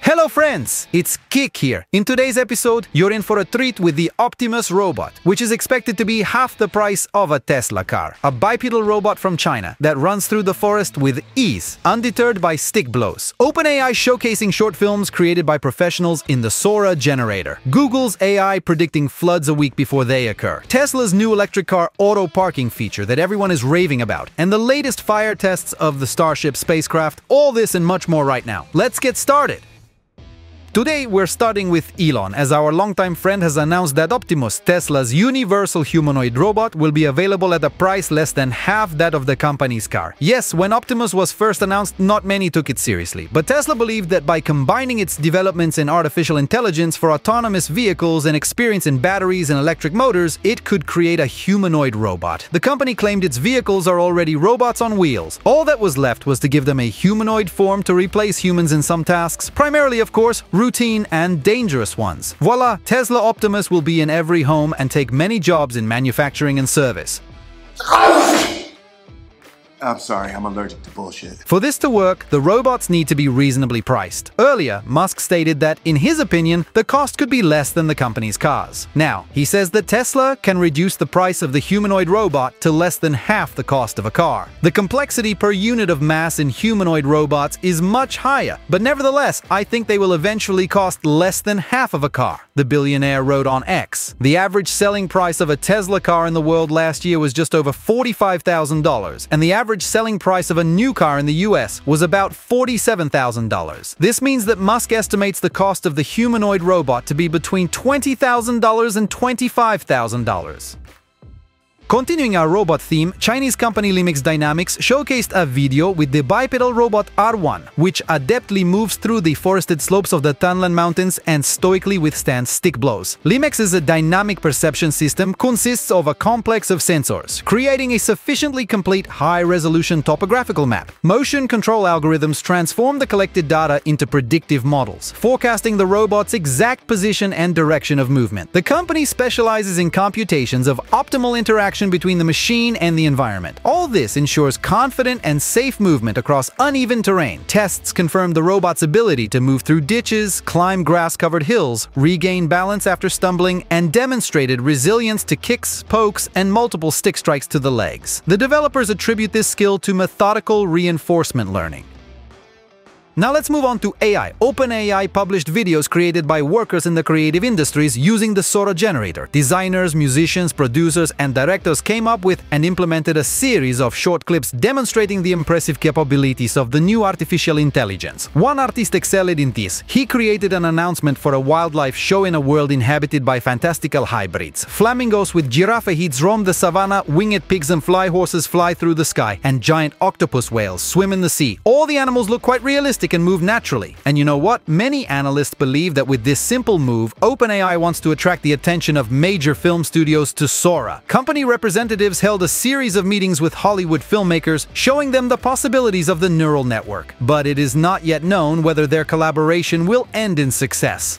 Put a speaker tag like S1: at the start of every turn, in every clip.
S1: Hello friends, it's Kik here. In today's episode, you're in for a treat with the Optimus robot, which is expected to be half the price of a Tesla car. A bipedal robot from China that runs through the forest with ease, undeterred by stick blows. OpenAI showcasing short films created by professionals in the Sora generator. Google's AI predicting floods a week before they occur. Tesla's new electric car auto-parking feature that everyone is raving about. And the latest fire tests of the Starship spacecraft. All this and much more right now. Let's get started! Today, we're starting with Elon, as our longtime friend has announced that Optimus, Tesla's universal humanoid robot, will be available at a price less than half that of the company's car. Yes, when Optimus was first announced, not many took it seriously, but Tesla believed that by combining its developments in artificial intelligence for autonomous vehicles and experience in batteries and electric motors, it could create a humanoid robot. The company claimed its vehicles are already robots on wheels. All that was left was to give them a humanoid form to replace humans in some tasks, primarily, of course, routine and dangerous ones. Voila, Tesla Optimus will be in every home and take many jobs in manufacturing and service.
S2: I'm sorry, I'm allergic to bullshit.
S1: For this to work, the robots need to be reasonably priced. Earlier, Musk stated that, in his opinion, the cost could be less than the company's cars. Now, he says that Tesla can reduce the price of the humanoid robot to less than half the cost of a car. The complexity per unit of mass in humanoid robots is much higher, but nevertheless, I think they will eventually cost less than half of a car, the billionaire wrote on X. The average selling price of a Tesla car in the world last year was just over $45,000, and the average selling price of a new car in the US was about $47,000. This means that Musk estimates the cost of the humanoid robot to be between $20,000 and $25,000. Continuing our robot theme, Chinese company Limix Dynamics showcased a video with the bipedal robot R1, which adeptly moves through the forested slopes of the Tanlan Mountains and stoically withstands stick blows. Limix's dynamic perception system consists of a complex of sensors, creating a sufficiently complete high-resolution topographical map. Motion control algorithms transform the collected data into predictive models, forecasting the robot's exact position and direction of movement. The company specializes in computations of optimal interaction between the machine and the environment. All this ensures confident and safe movement across uneven terrain. Tests confirmed the robot's ability to move through ditches, climb grass-covered hills, regain balance after stumbling, and demonstrated resilience to kicks, pokes, and multiple stick strikes to the legs. The developers attribute this skill to methodical reinforcement learning. Now let's move on to AI. OpenAI published videos created by workers in the creative industries using the Sora generator. Designers, musicians, producers, and directors came up with and implemented a series of short clips demonstrating the impressive capabilities of the new artificial intelligence. One artist excelled in this. He created an announcement for a wildlife show in a world inhabited by fantastical hybrids. Flamingos with giraffe heads roam the savannah, winged pigs and fly horses fly through the sky, and giant octopus whales swim in the sea. All the animals look quite realistic and move naturally. And you know what? Many analysts believe that with this simple move, OpenAI wants to attract the attention of major film studios to Sora. Company representatives held a series of meetings with Hollywood filmmakers, showing them the possibilities of the neural network. But it is not yet known whether their collaboration will end in success.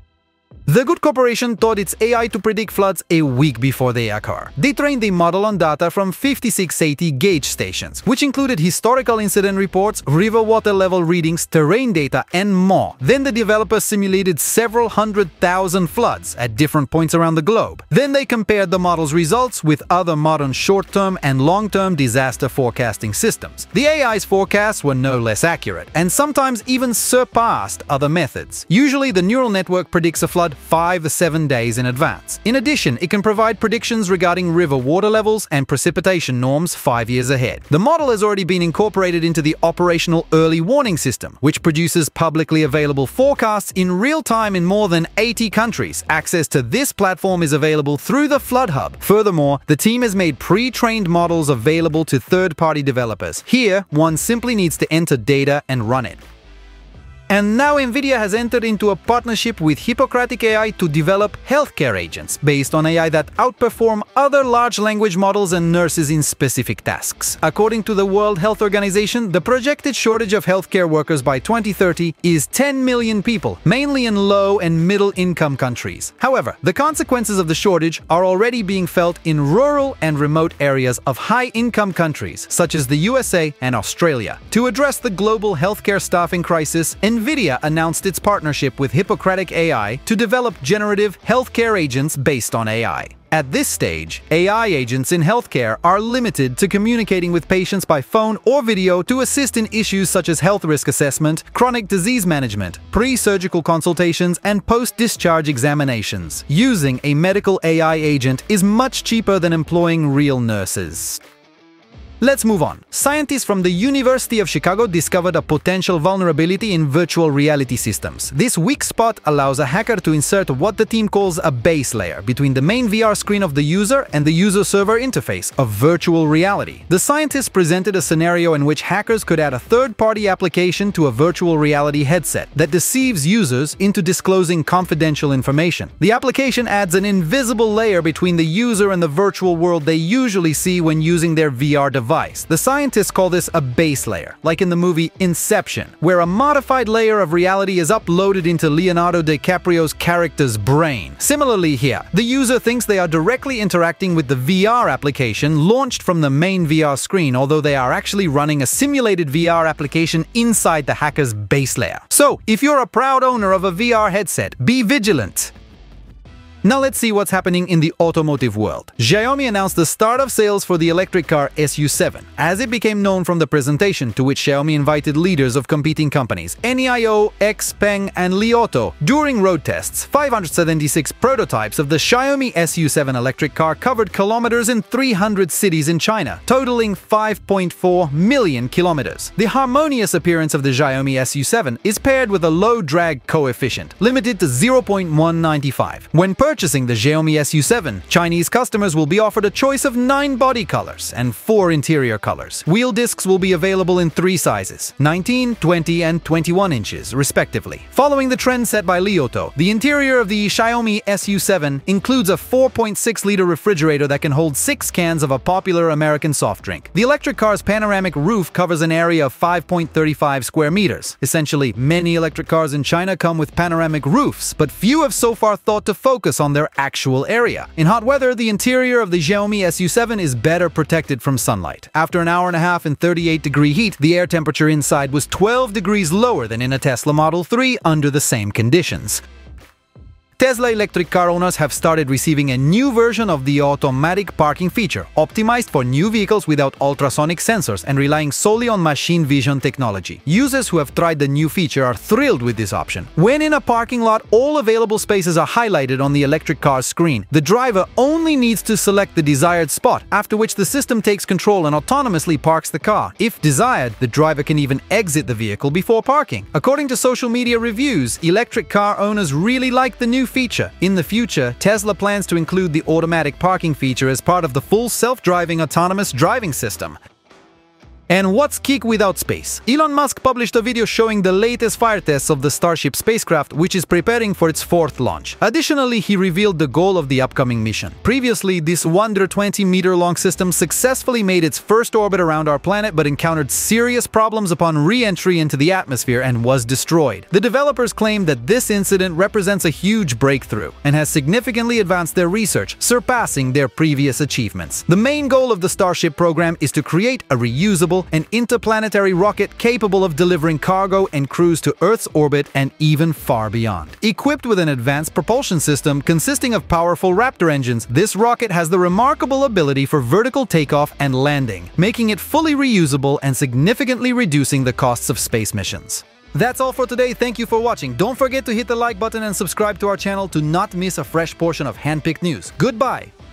S1: The Good Corporation taught its AI to predict floods a week before they occur. They trained the model on data from 5680 gauge stations, which included historical incident reports, river water level readings, terrain data, and more. Then the developers simulated several 100,000 floods at different points around the globe. Then they compared the model's results with other modern short-term and long-term disaster forecasting systems. The AI's forecasts were no less accurate, and sometimes even surpassed other methods. Usually, the neural network predicts a flood 5 to 7 days in advance. In addition, it can provide predictions regarding river water levels and precipitation norms 5 years ahead. The model has already been incorporated into the operational early warning system, which produces publicly available forecasts in real time in more than 80 countries. Access to this platform is available through the Flood Hub. Furthermore, the team has made pre-trained models available to third-party developers. Here, one simply needs to enter data and run it. And now NVIDIA has entered into a partnership with Hippocratic AI to develop healthcare agents based on AI that outperform other large language models and nurses in specific tasks. According to the World Health Organization, the projected shortage of healthcare workers by 2030 is 10 million people, mainly in low and middle-income countries. However, the consequences of the shortage are already being felt in rural and remote areas of high-income countries, such as the USA and Australia. To address the global healthcare staffing crisis, NVIDIA announced its partnership with Hippocratic AI to develop generative healthcare agents based on AI. At this stage, AI agents in healthcare are limited to communicating with patients by phone or video to assist in issues such as health risk assessment, chronic disease management, pre-surgical consultations, and post-discharge examinations. Using a medical AI agent is much cheaper than employing real nurses. Let's move on. Scientists from the University of Chicago discovered a potential vulnerability in virtual reality systems. This weak spot allows a hacker to insert what the team calls a base layer between the main VR screen of the user and the user-server interface of virtual reality. The scientists presented a scenario in which hackers could add a third-party application to a virtual reality headset that deceives users into disclosing confidential information. The application adds an invisible layer between the user and the virtual world they usually see when using their VR device. The scientists call this a base layer, like in the movie Inception, where a modified layer of reality is uploaded into Leonardo DiCaprio's character's brain. Similarly here, the user thinks they are directly interacting with the VR application launched from the main VR screen, although they are actually running a simulated VR application inside the hacker's base layer. So, if you're a proud owner of a VR headset, be vigilant! Now let's see what's happening in the automotive world. Xiaomi announced the start of sales for the electric car SU7, as it became known from the presentation to which Xiaomi invited leaders of competing companies NEIO, XPeng, and Li Auto. During road tests, 576 prototypes of the Xiaomi SU7 electric car covered kilometers in 300 cities in China, totaling 5.4 million kilometers. The harmonious appearance of the Xiaomi SU7 is paired with a low drag coefficient, limited to 0.195. When purchasing the Xiaomi SU7, Chinese customers will be offered a choice of 9 body colors and 4 interior colors. Wheel discs will be available in 3 sizes, 19, 20, and 21 inches, respectively. Following the trend set by Li Auto, the interior of the Xiaomi SU7 includes a 4.6-liter refrigerator that can hold 6 cans of a popular American soft drink. The electric car's panoramic roof covers an area of 5.35 square meters. Essentially, many electric cars in China come with panoramic roofs, but few have so far thought to focus on their actual area. In hot weather, the interior of the Xiaomi SU7 is better protected from sunlight. After an hour and a half in 38-degree heat, the air temperature inside was 12 degrees lower than in a Tesla Model 3 under the same conditions. Tesla electric car owners have started receiving a new version of the automatic parking feature, optimized for new vehicles without ultrasonic sensors and relying solely on machine vision technology. Users who have tried the new feature are thrilled with this option. When in a parking lot, all available spaces are highlighted on the electric car's screen. The driver only needs to select the desired spot, after which the system takes control and autonomously parks the car. If desired, the driver can even exit the vehicle before parking. According to social media reviews, electric car owners really like the new feature. In the future, Tesla plans to include the automatic parking feature as part of the full self-driving autonomous driving system. And what's geek without space? Elon Musk published a video showing the latest fire tests of the Starship spacecraft, which is preparing for its 4th launch. Additionally, he revealed the goal of the upcoming mission. Previously, this 120-meter-long system successfully made its first orbit around our planet but encountered serious problems upon re-entry into the atmosphere and was destroyed. The developers claim that this incident represents a huge breakthrough and has significantly advanced their research, surpassing their previous achievements. The main goal of the Starship program is to create a reusable an interplanetary rocket capable of delivering cargo and crews to Earth's orbit and even far beyond. Equipped with an advanced propulsion system consisting of powerful Raptor engines, this rocket has the remarkable ability for vertical takeoff and landing, making it fully reusable and significantly reducing the costs of space missions. That's all for today. Thank you for watching. Don't forget to hit the like button and subscribe to our channel to not miss a fresh portion of handpicked news. Goodbye!